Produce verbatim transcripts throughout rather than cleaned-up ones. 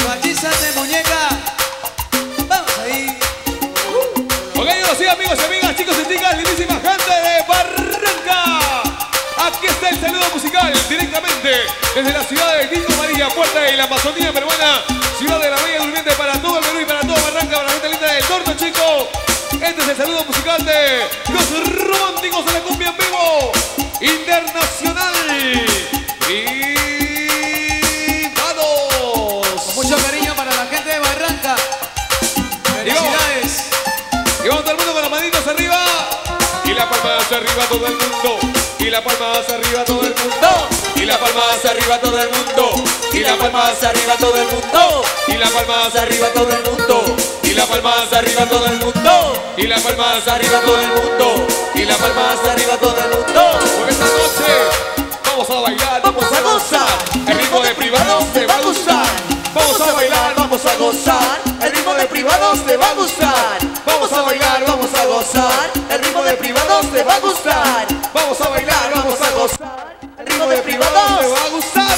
Machízate, muñeca. Vamos ahí. Ok, ahora sí, amigos y amigas, chicos y chicas, lindísima gente de Barranca. Aquí está el saludo musical directamente desde la ciudad de Tingo María, puerta de la Amazonía peruana, ciudad de la Bella Durmiente, para todo el Perú y para toda Barranca, para la gente linda del norte, chicos. Este es el saludo musical de los románticos de la cumbia en vivo internacional. ¡Privados! Con mucho cariño para la gente de Barranca. Felicidades. Y vamos todo el mundo con las manitos arriba. Y la palma hacia arriba todo el mundo. Y la palma hacia arriba todo el mundo. Y la palma hacia arriba todo el mundo. Y la palma hacia arriba todo el mundo. Y la palma hacia arriba todo el mundo. Y la palma hacia arriba todo el mundo. Y la palma hacia arriba todo el mundo. Y la palma hacia arriba todo el mundo. Por esta noche vamos a bailar, vamos a gozar. El ritmo de Privados te va a gustar. Vamos a bailar, vamos a gozar. El ritmo de Privados te va a gustar. Vamos a bailar, vamos a gozar. El ritmo de Privados te va a gustar. Vamos a bailar, vamos a gozar. El ritmo de Privados te va a gustar.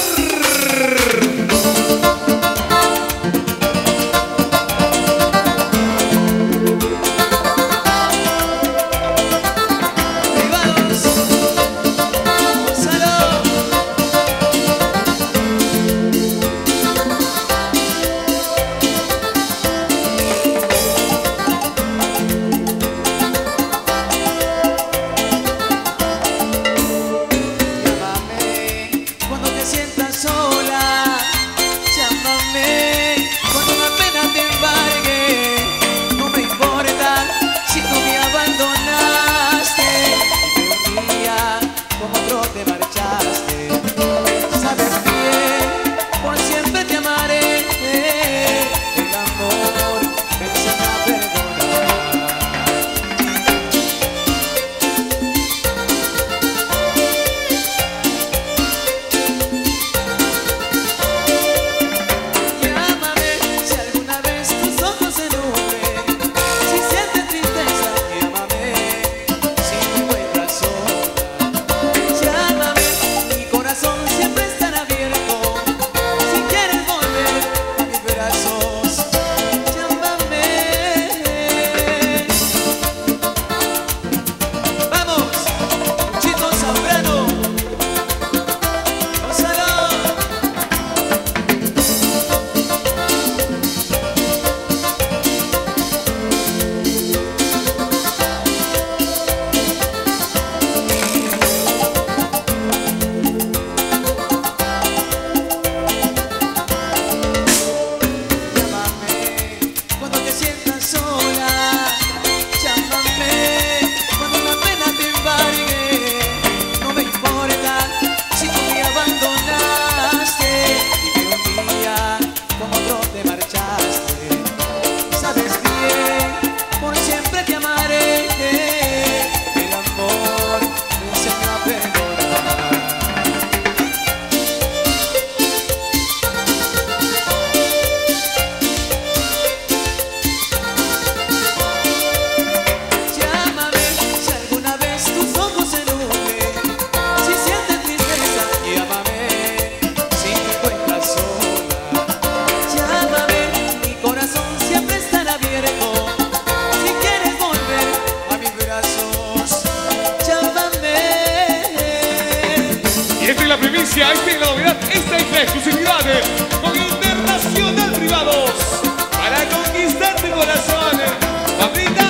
Esta es la novedad, esta es la exclusividad con Internacional Privados para conquistar tu corazón. Paprita,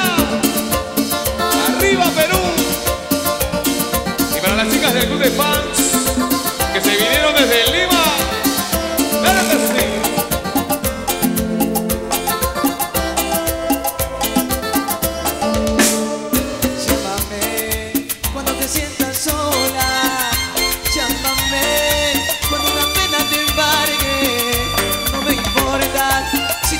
arriba Perú. Y para las chicas del club de fans que se vinieron desde Lima, claro que sí. Llámame cuando te sientas sola. Llámame cuando una pena te embargue. No me importa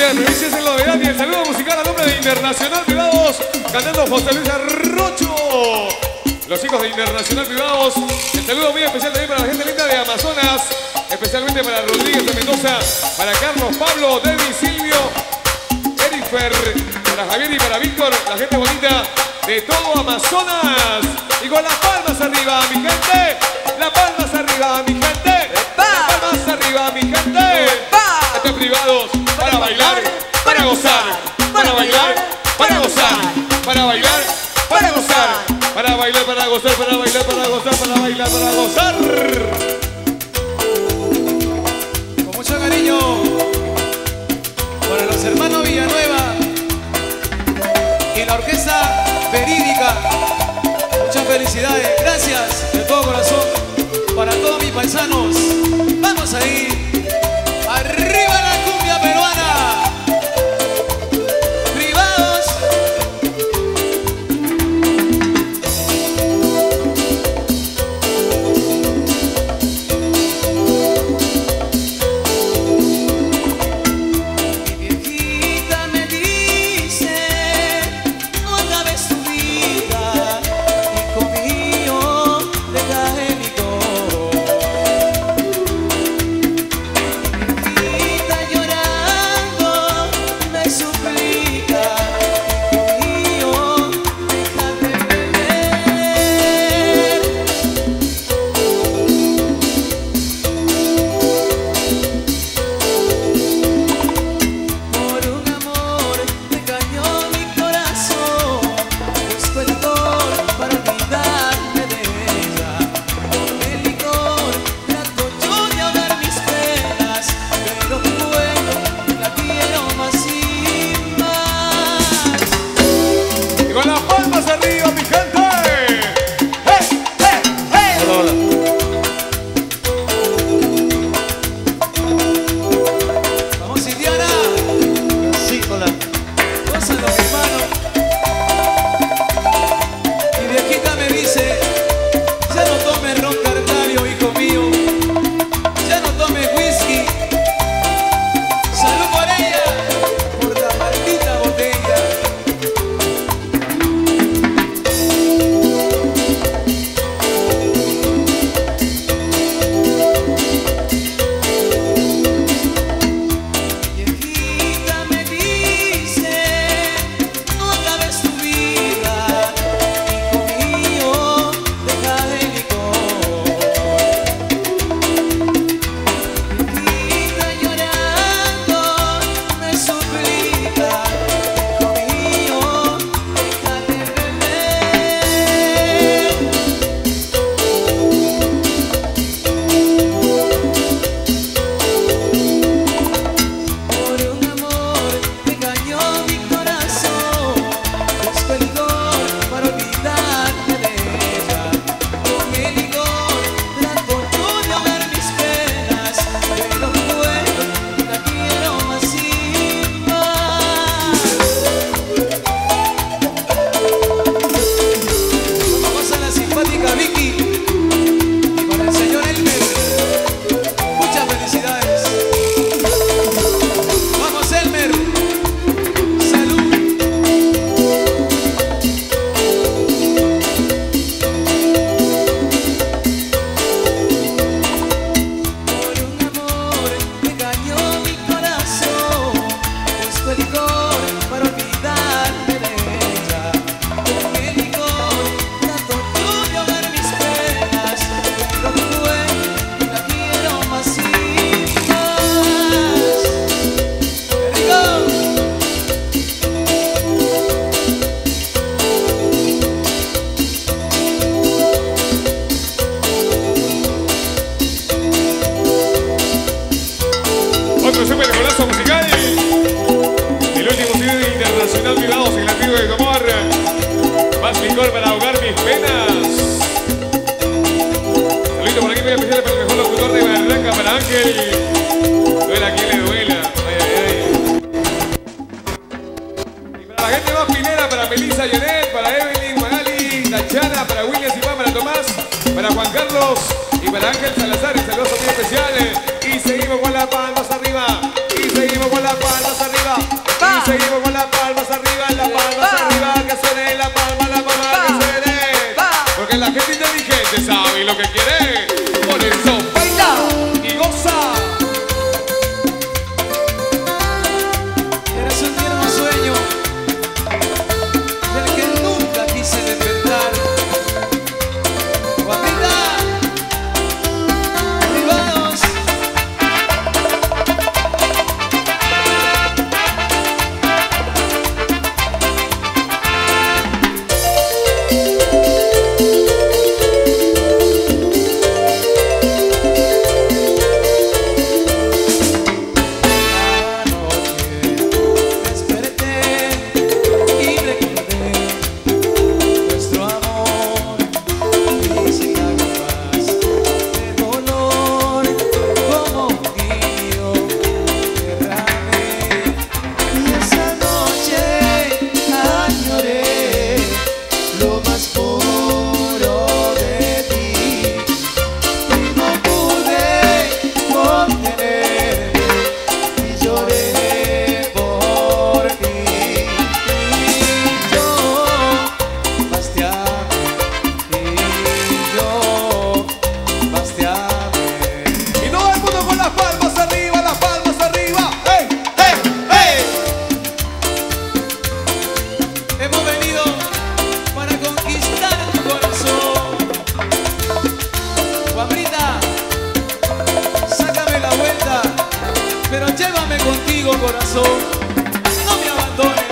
de Provincia es el novedad y el saludo musical a nombre de Internacional Privados, cantando José Luis Arrocho. Los hijos de Internacional Privados, el saludo muy especial también para la gente linda de Amazonas, especialmente para Rodríguez de Mendoza, para Carlos, Pablo, Debbie, Silvio, Erifer, para Javier y para Víctor, la gente bonita de todo Amazonas. Y con las palmas arriba, mi gente, las palmas arriba, mi gente, las palmas arriba, mi gente. Estos privados para bailar, para gozar, para bailar, para gozar, para bailar, para gozar, para bailar, para gozar, para bailar, para gozar, para bailar, para gozar. Con mucho cariño para los hermanos Villanueva y la orquesta verídica. Muchas felicidades, gracias de todo corazón para todos mis paisanos. Vamos ahí, arriba la cumbia peruana. Privados. Mi viejita me dice, no acabes tu vida, hijo mío, deja el licor. Mi viejita llorando me suplica, hijo mío, déjate beber. Por un amor me cayó mi corazón, busco el licor para olvidarme de ella. Con el licor trato yo de ahogar mis penas, pero bueno, la quiero más y más. Y con las palmas arriba, mi gente. ¡Hey, hey, hey! Hola, hola. Vamos, Indiana. Sí, hola. Gózalo, hermano. Mi viejita me dice, ya no tomes ron Cartario, hijo mío. Ya no tomes whisky. Salud por ella, por la maldita botella. Viejita me dice, no acabes tu vida, hijo mío, deja el licor. Viejita llorando me suplica, hijo mío, déjate beber. Por un amor me engañó mi corazón, busco el licor para olvidarme de ella. Con el licor trato yo de ahogar mis penas, pero bueno, la quiero más y más. Vamos a la simpática Vicky y para el señor Elmer. Muchas felicidades. Vamos, Elmer. Salud. Por un amor me engañó mi corazón, busco el licor para olvidarme de ella. Con el licor trato yo de ahogar mis penas, pero bueno, la quiero más y más. ¡Qué rico! Otro super golazo musical. El último C D de Internacional Privados en la tribu de Comor. Más licor para ahogar mis penas. Saludito por aquí muy especial para el mejor locutor de Barranca, para Ángel. Duela a quien le duela. Ay, ay, ay. Y para la gente más pilera, para Melissa Janet, para Evelyn, Magali, Tachana, para William Simán, para Tomás, para Juan Carlos y para Ángel Salazar. Y saludos muy especiales. Y seguimos con las palmas arriba. Y seguimos con las palmas arriba. Laurita, sácame la vuelta, pero llévame contigo, corazón, no me abandones.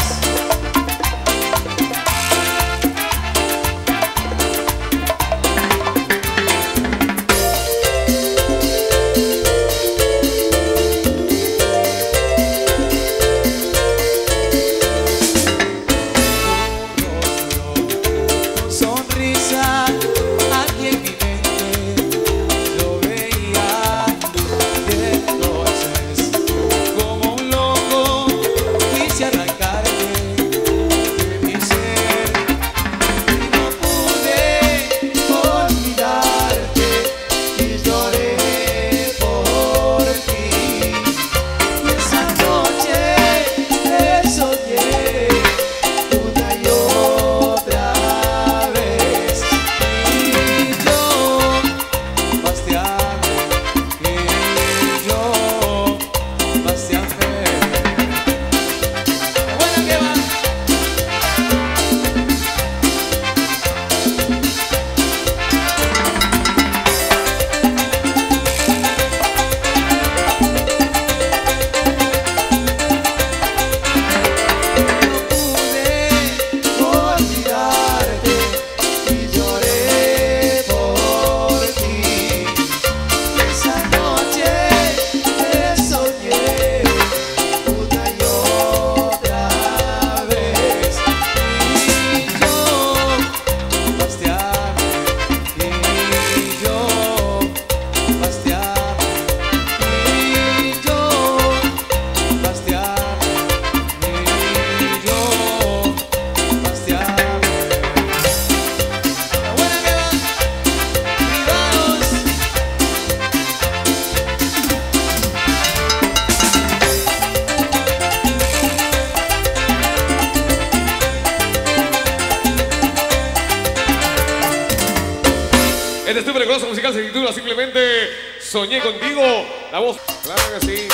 Este estúpido coloso musical se titula simplemente Soñé Contigo. La voz, claro que sí.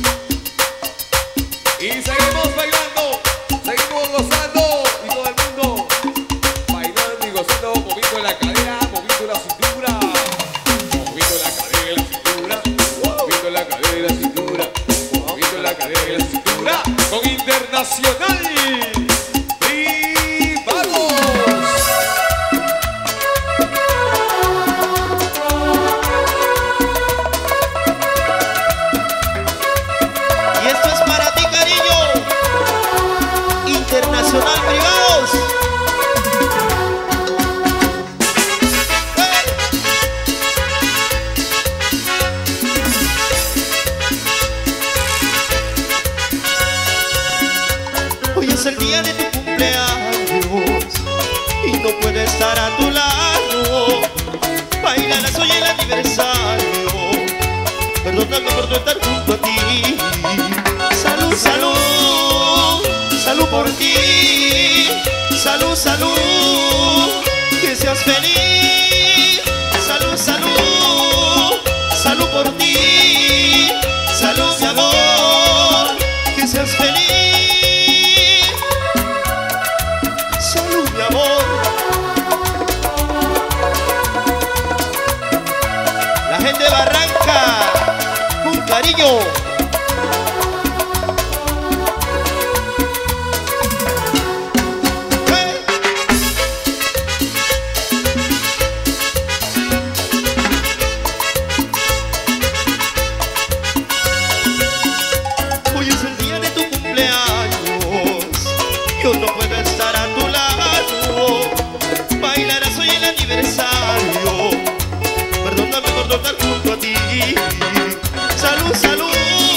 Y seguimos bailando, seguimos gozando. Y todo el mundo bailando y gozando, moviendo la cadera, moviendo la cintura. Moviendo la cadera y la cintura. Moviendo la cadera y la cintura. Moviendo la cadera y la cintura. Con Internacional. Internacional Privados. Hoy es el día de tu cumpleaños y no puedo estar a tu lado. Bailarás hoy el aniversario. Perdóname por no estar junto a ti. Salud, salud. Salud por ti, salud, salud, que seas feliz. Salud, salud, salud por ti, salud mi amor, que seas feliz. Salud mi amor. La gente de Barranca, con cariño. Yo no puedo estar a tu lado. Bailarás hoy el aniversario. Perdóname por no estar junto a ti. Salud, salud.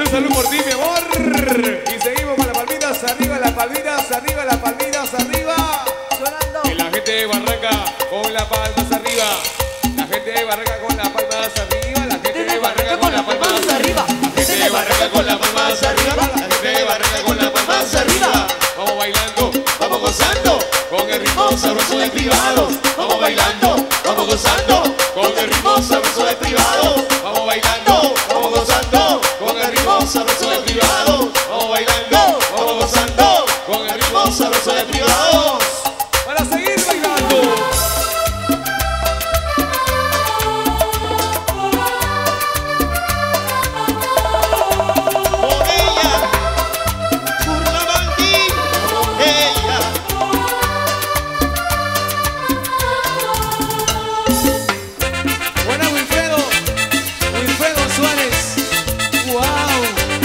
salud por ti, mi amor. Y seguimos con las palmitas arriba, las palmitas arriba, las palmitas arriba. Sonando. Y la gente de Barranca con las palmas arriba. La gente de Barranca con las palmas arriba. La gente de Barranca con las palmas arriba. La gente de Barranca con las palmas arriba. La gente de Barranca con las palmas arriba. Vamos bailando, vamos gozando con el ritmo sabroso de Privados. Vamos bailando, vamos gozando con el ritmo sabroso de Privados. Vamos bailando, vamos gozando con el ritmo sabroso de Privados. Vamos bailando, vamos gozando con el ritmo sabroso de Privados. Para seguir bailando. Por ella, por la bandida, por ella. Buena Wilfredo. Wilfredo Suárez. Wow.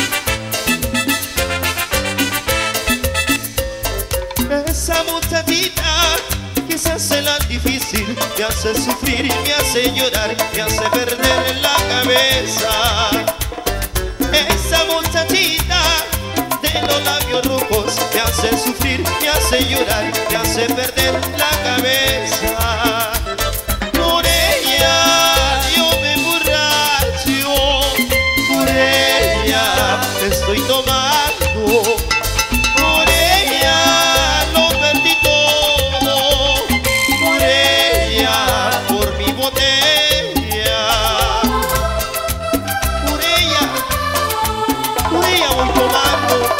Esa muchachita que se hace la difícil, me hace sufrir, me hace llorar, me hace perder la cabeza. Esa muchachita de los labios rojos me hace sufrir, me hace llorar, me hace perder la cabeza. Por ella yo me emborracho, por ella estoy tomando, por ella lo perdí todo, por ella, por mi botella, por ella, por ella voy tomando.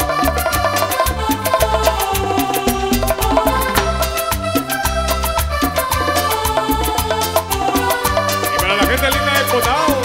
Y para la gente linda de Potao.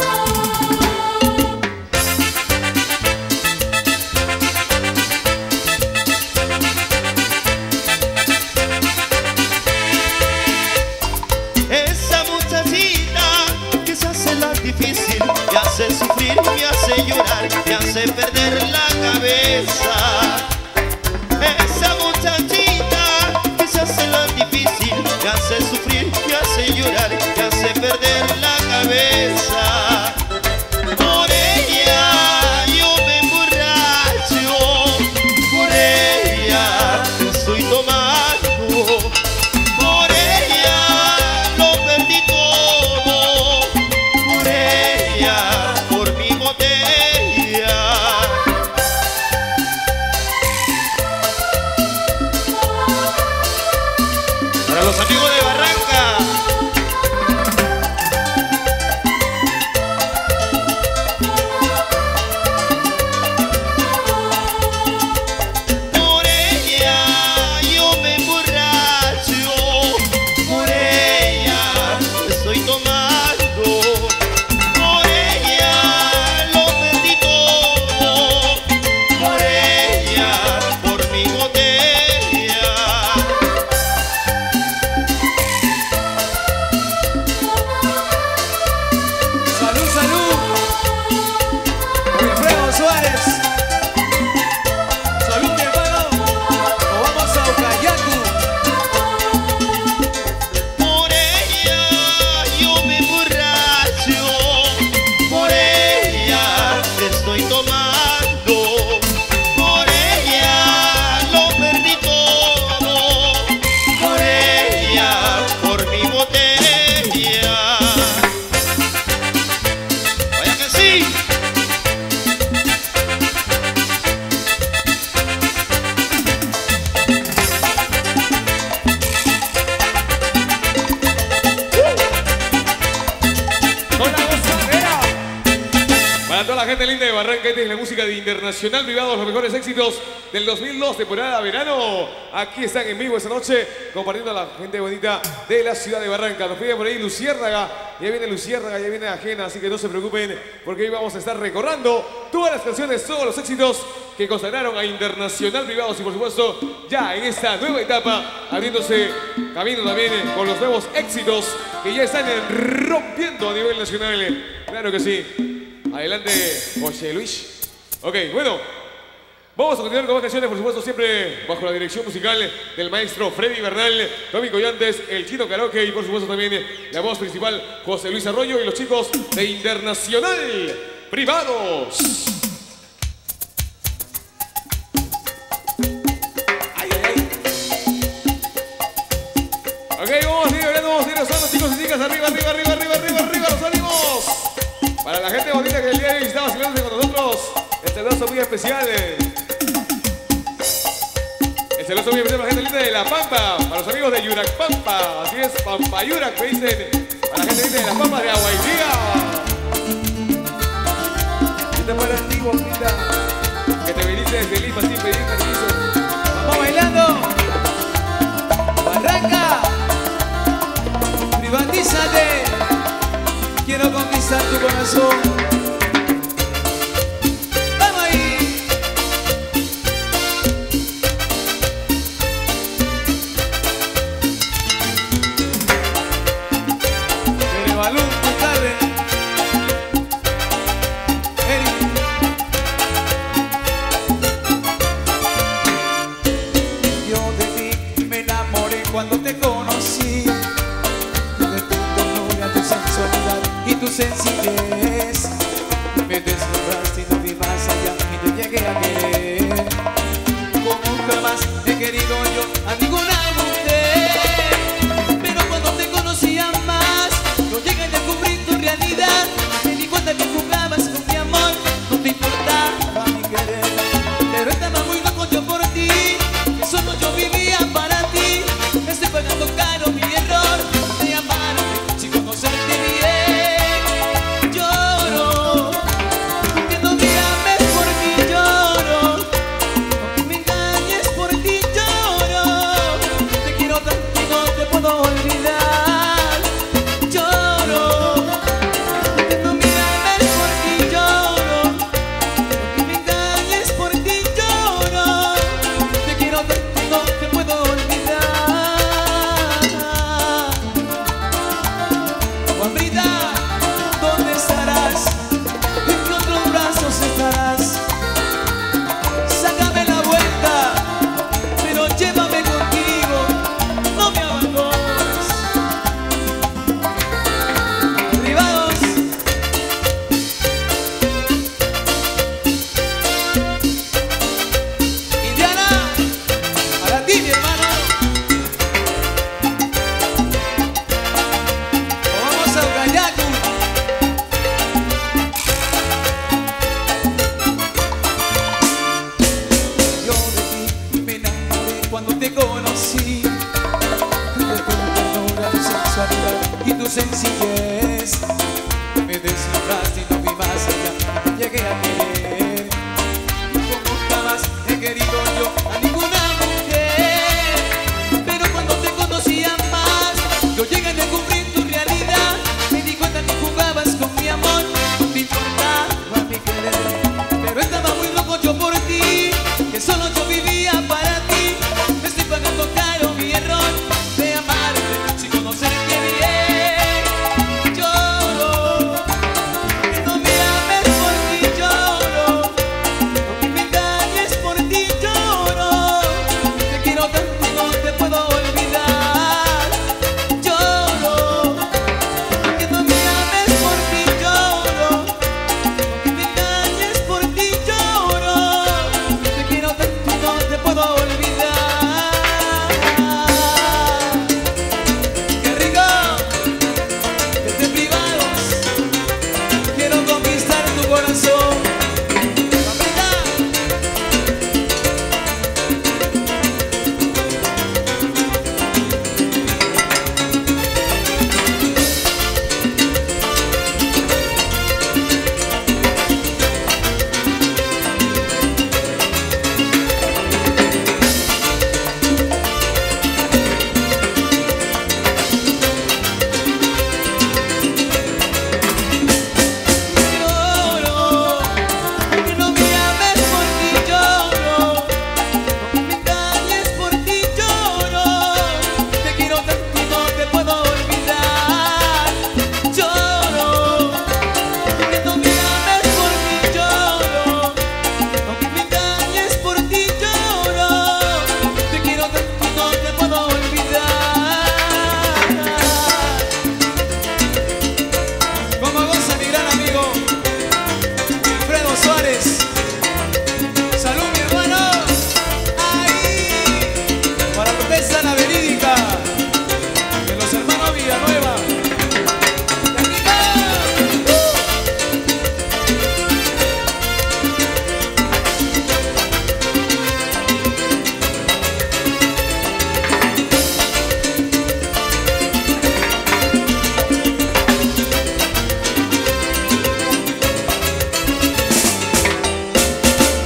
Esa muchachita que se hace la difícil, me hace sufrir, me hace llorar, me hace perder la cabeza. Esa muchachita que se hace la difícil, me hace sufrir, me hace llorar, me hace perder la cabeza. Por ella yo me emborracho, por ella estoy tomando, por ella lo perdí todo, por ella, por mi botella. Para los amigos de Barranca. Por ella yo me emborracho, por ella estoy tomando, por ella lo perdí todo, por ella, por mi botella. Salud, salud. Wilfredo Suárez. Salud, mi hermano. Nos vamos a Ucayacu. Por ella yo me emborracho, por ella estoy tomando, por ella lo perdí todo, por ella, por mi botella. Vaya que sí. Con la gozadera. Para toda la gente linda de Barranca, esta es la música de Internacional Privados, los mejores éxitos del dos mil dos, temporada verano. Aquí están en vivo esta noche, compartiendo a la gente bonita de la ciudad de Barranca. Nos pide por ahí Luciérnaga, ya viene Luciérnaga, ya viene Ajena, así que no se preocupen, porque hoy vamos a estar recordando todas las canciones, todos los éxitos que consagraron a Internacional Privados y por supuesto ya en esta nueva etapa abriéndose camino también con los nuevos éxitos que ya están rompiendo a nivel nacional. Claro que sí. Adelante, José Luis. Ok, bueno, vamos a continuar con más canciones, por supuesto, siempre bajo la dirección musical del maestro Freddy Bernal, Tommy Collantes, el Chino Karaoke y por supuesto también la voz principal José Luis Arroyo y los chicos de Internacional Privados. Para la gente bonita que el día de hoy está vacilándose con nosotros, este saludo muy especial. El saludo muy especial para la gente linda de La Pampa, para los amigos de Yurak Pampa, así es, Pampa Yurak, me dicen, para la gente linda de Las Pampas de Aguaitía. Esta para antiguo, linda, que te viniste desde Lima sin pedir permiso. Vamos bailando. Arranca. Privatízate. Quiero conquistar tu corazón. Vamos ahí. Tere Balún, tu tarde. Eric. Yo de ti me enamoré cuando te conocí. De tu ternura, tu sensualidad y tu sencillez. Me deslumbraste y no vi más allá y te llegué a querer. Como nunca más he querido yo a ninguna mujer. Pero cuando te conocía más, no llegué a descubrir tu realidad. Me di cuenta que jugabas con mi amor, no te importaba mi querer. Pero estaba muy loco yo por ti, que solo yo vivía para ti. Estoy pagando caro mi error de amarte sin conocerte bien. Lloro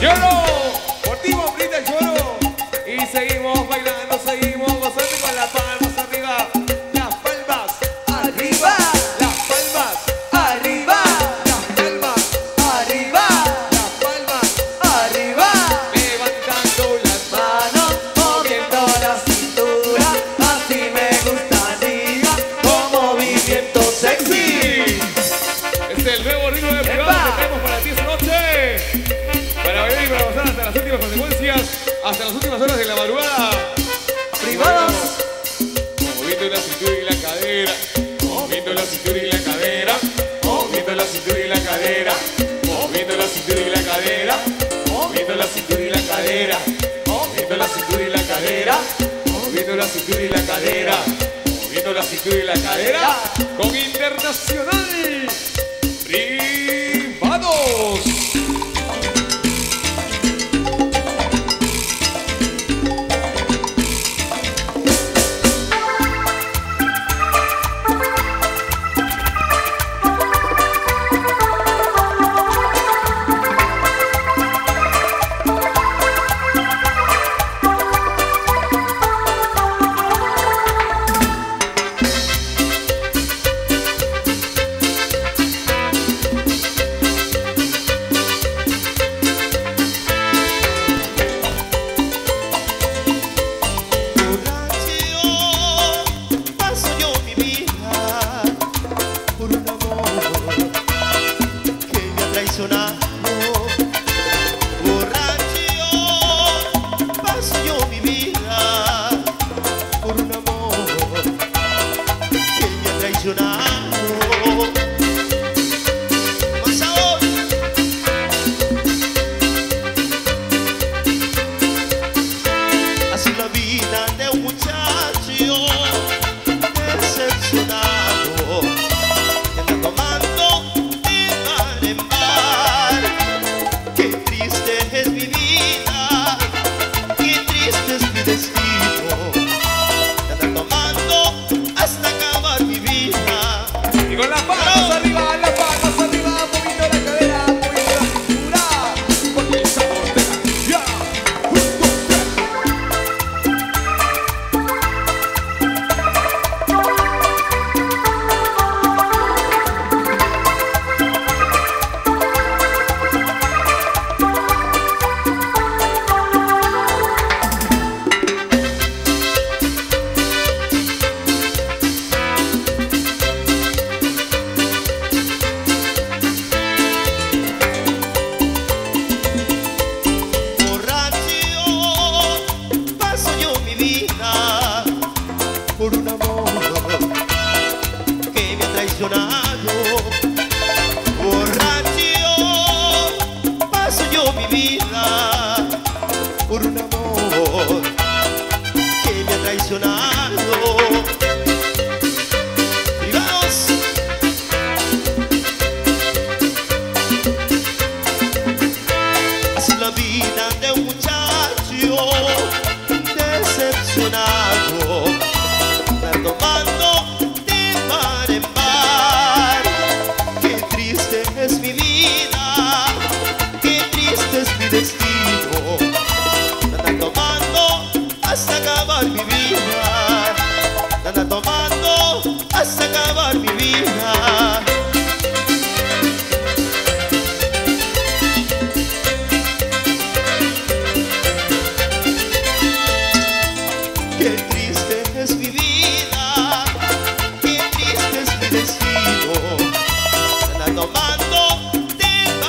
Lloro, por ti, bombrita, lloro. Y seguimos bailando, seguimos gozando con las palmas arriba. Las palmas arriba. Las palmas arriba. Las palmas arriba. Las palmas arriba. Levantando las manos, moviendo la cintura. Así me gustaría, con movimiento sexy. Es el nuevo ritmo de privado que tenemos para ti esta noche. Para bailar y para gozar hasta las últimas consecuencias, hasta las últimas horas de la madrugada. Privados. Moviendo la cintura y la cadera, moviendo la cintura y la cadera, moviendo la cintura y la cadera, moviendo la cintura y la cadera, moviendo la cintura y la cadera, moviendo la cintura y la cadera, moviendo la cintura y la cadera, moviendo la cintura y la cadera, con Internacional Privados. Tomando de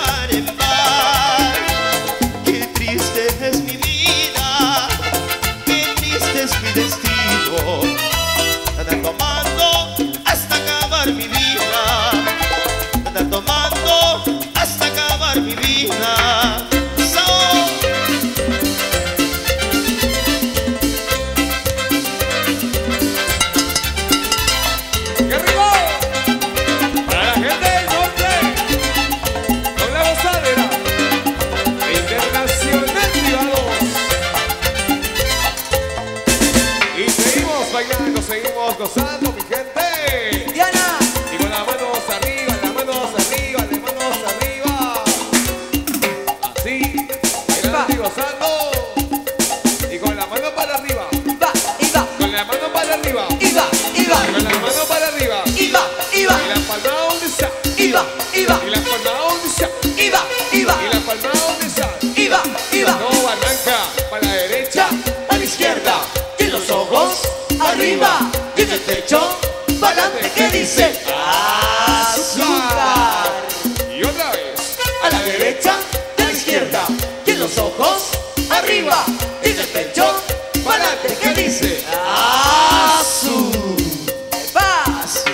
gozando. Y con la mano para arriba. Iba, iba, Con la mano para arriba. iba, iba, Con la mano para arriba. iba, iba, Y la palma donde está. iba, iba, Y la palma donde está. iba, iba, Y la palma donde está. iba, iba. No arranca para la derecha. A la izquierda, y los ojos arriba, y en el pecho, para adelante que dice azúcar. Y otra vez. A la derecha, y a la izquierda, y en los ojos arriba, y en el pecho, para adelante que dice azúcar. Paz.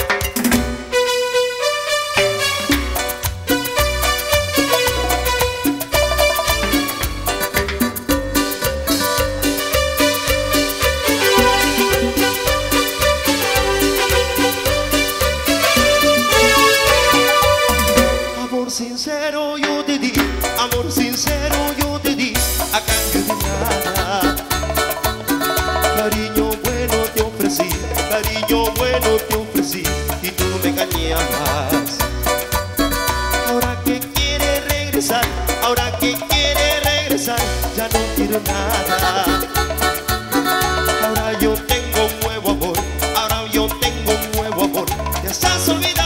Amor sincero yo te di, amor sincero yo te di, a cambio de nada. Cariño bueno te ofrecí, cariño bueno te ofrecí, y tú me engañabas. Ahora que quiere regresar, ahora que quiere regresar, ya no quiero nada. Ahora yo tengo un nuevo amor, ahora yo tengo un nuevo amor, ya estás olvidada.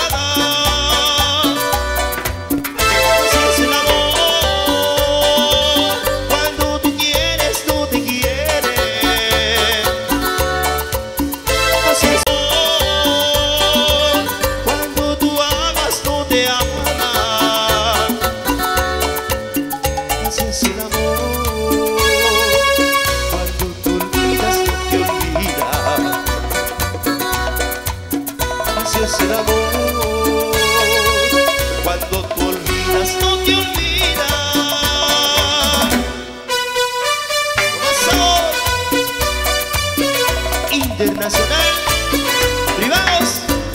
Así es el amor, cuando tú quieres no te quiere. Así es el amor, cuando tú amas no te ama. Así es el amor, cuando tú olvidas no te olvida. Así es el amor, cuando tú olvidas no te olvida. Más sabor internacional, privados.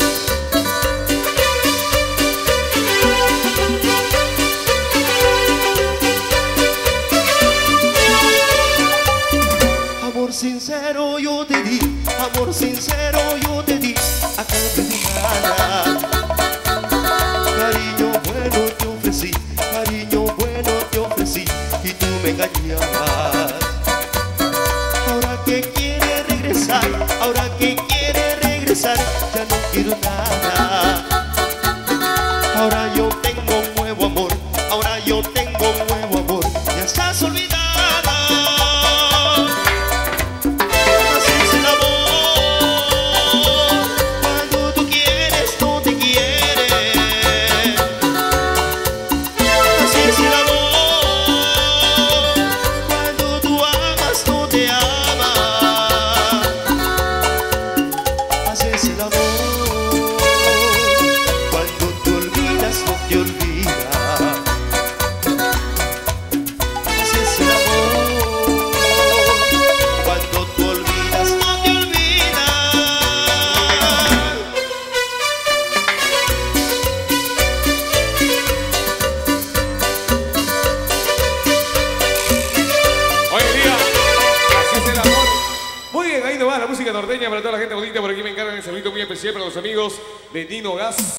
Amor sincero yo te di, amor sincero yo te di, a cambio de nada. Cariño bueno te ofrecí, cariño bueno te ofrecí, y tú me engañabas. Ahora que quiere regresar, ahora que quiere regresar, ya no quiero nada. Ahora yo tengo un nuevo amor, ahora yo tengo un nuevo amor, ya estás olvidada. Así es el amor, cuando tú quieres no te quiere. Así es el amor, cuando tú amas no te ama. Así es el amor, cuando tú olvidas no te olvida. Así es el amor, cuando tú olvidas no te olvida. Hoy en día, así es el amor. Muy bien, ahí nomás la música norteña para toda la gente bonita. Por aquí me encargan el saludito muy especial para los amigos de Dino Gas.